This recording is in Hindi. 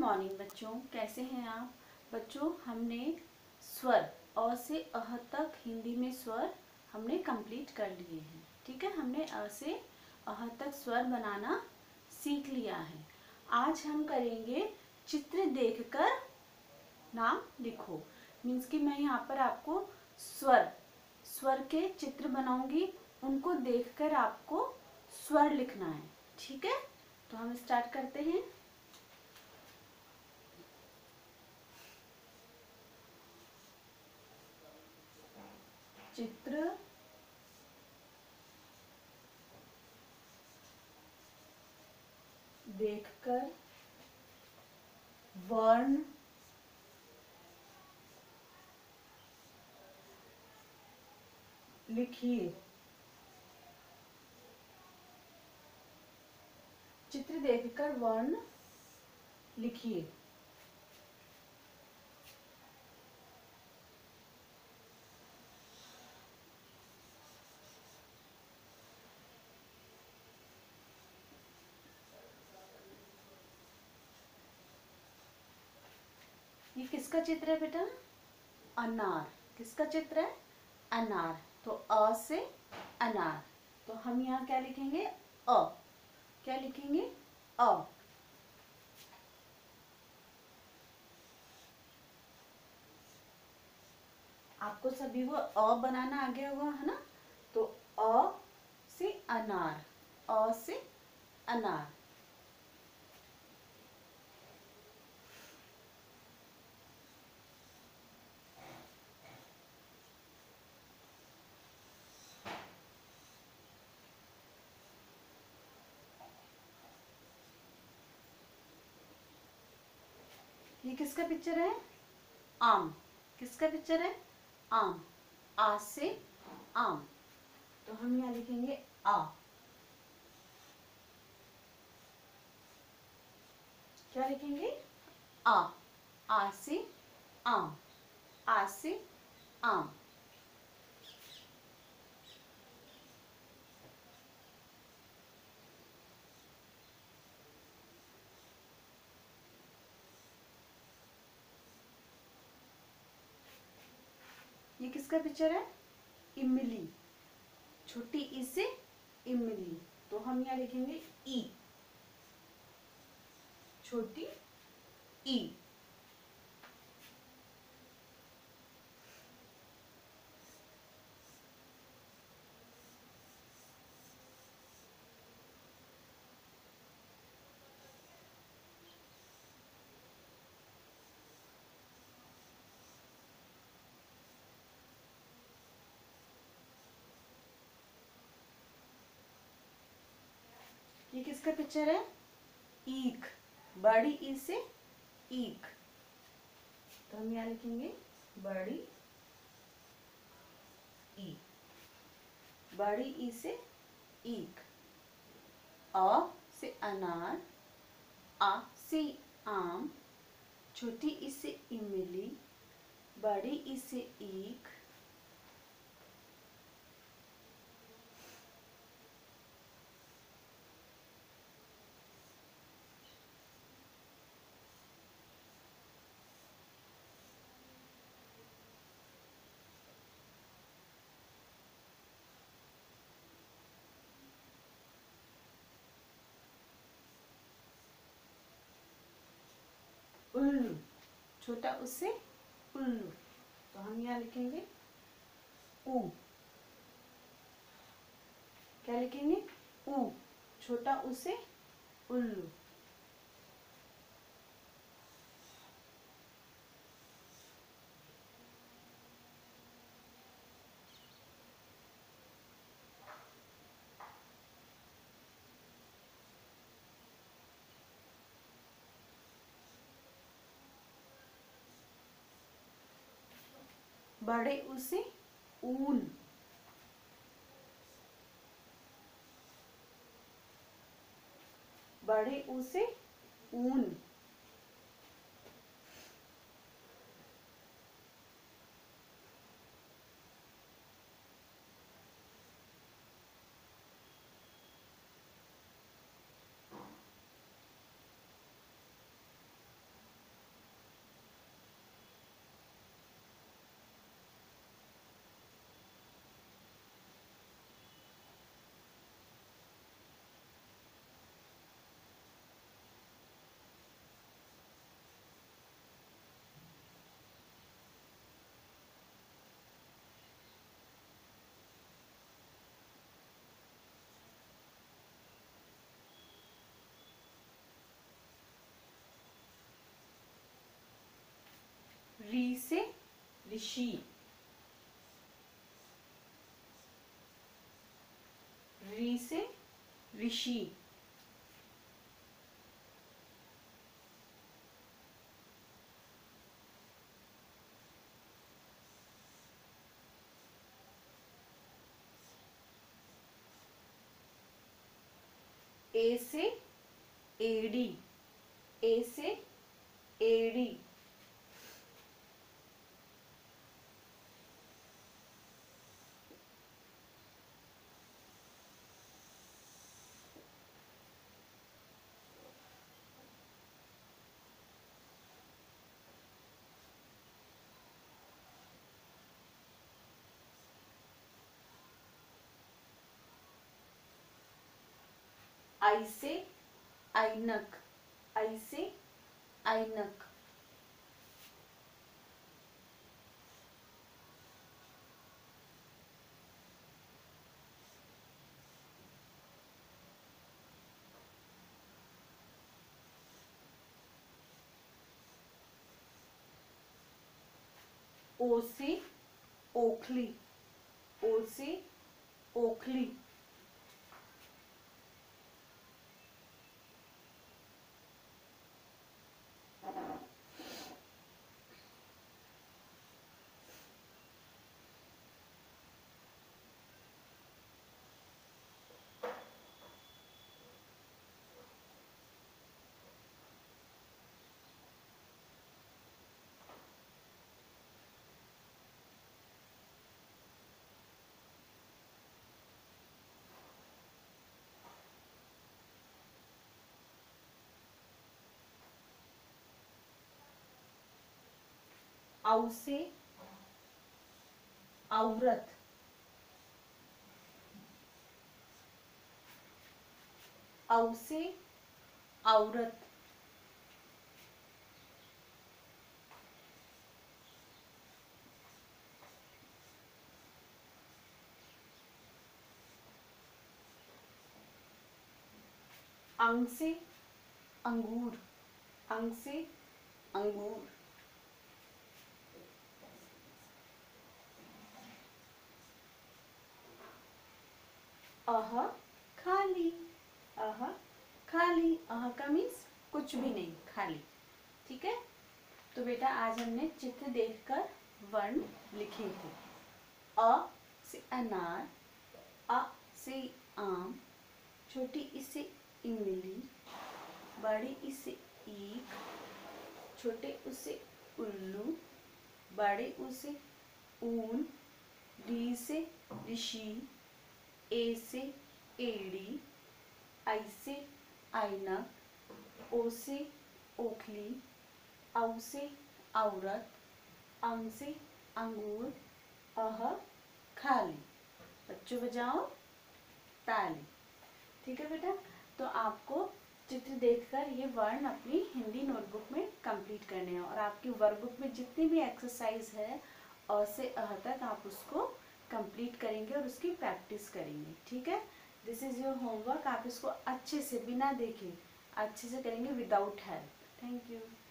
मॉर्निंग बच्चों, कैसे हैं आप। बच्चों, हमने स्वर अ से अह तक हिंदी में स्वर हमने कंप्लीट कर लिए हैं। ठीक है, हमने अ से अह तक स्वर बनाना सीख लिया है। आज हम करेंगे चित्र देखकर नाम लिखो। मीन्स कि मैं यहाँ पर आपको स्वर के चित्र बनाऊंगी, उनको देखकर आपको स्वर लिखना है। ठीक है, तो हम स्टार्ट करते हैं। चित्र देखकर वर्ण लिखिए। चित्र देखकर वर्ण लिखिए। ये किसका चित्र है बेटा? अनार। किसका चित्र है? अनार। तो अ से अनार। तो हम यहाँ क्या लिखेंगे? अ। क्या लिखेंगे? अ। आपको सभी को अ बनाना आ गया हुआ है ना? तो अ से अनार। अ से अनार। ये किसका पिक्चर है? आम। किसका पिक्चर है? आम। आ से आम। तो हम यहाँ लिखेंगे आ। क्या लिखेंगे? आ। आ से आम। आ से आम। ये किसका पिक्चर है? इमली। छोटी ई से इमली। तो हम यहाँ लिखेंगे ई। छोटी ई। ये किसका पिक्चर है? ईख। बड़ी ई से ईख। तो हम यहाँ लिखेंगे बड़ी ई। बड़ी ई से ईख। अ से अनार। आ से आम। छोटी ई से इमली। बड़ी ई से ईख। उल्लू। छोटा उससे उल्लू। तो हम यहाँ लिखेंगे ऊ। क्या लिखेंगे? ऊ। छोटा उसे उल्लू। बड़े उसे ऊन। बड़े उसे ऊन। ऋषि, री से ऋषि, ए से एड़ी, ए से एड़ी, आई से ऐनक, आई से ऐनक, ओ से ओखली, ओ से ओखली, औ से औरत, औ से औरत, अंग से अंगूर, अंग से अंगूर, अह खाली, अह खाली, अह का मीन्स कुछ भी नहीं, खाली। ठीक है, तो बेटा आज हमने चित्र देखकर वर्ण लिखे थे। अ से अनार, अ से आम, छोटी ई से इमली, बड़ी ई से ईख, छोटे उ से उल्लू, बड़े उ से ऊन, री से ऋषि, ए से एड़ी, आई से ऐनक, ओ से ओखली, औ से औरत, अंग से अंगूर, अह खाली। बच्चों बजाओ ताली। ठीक है बेटा, तो आपको चित्र देखकर ये वर्ण अपनी हिंदी नोटबुक में कंप्लीट करने हैं और आपकी वर्कबुक में जितनी भी एक्सरसाइज है अ से अह तक आप उसको कंप्लीट करेंगे और उसकी प्रैक्टिस करेंगे। ठीक है, दिस इज योर होमवर्क। आप इसको अच्छे से बिना देखे अच्छे से करेंगे विदाउट हेल्प। Thank you.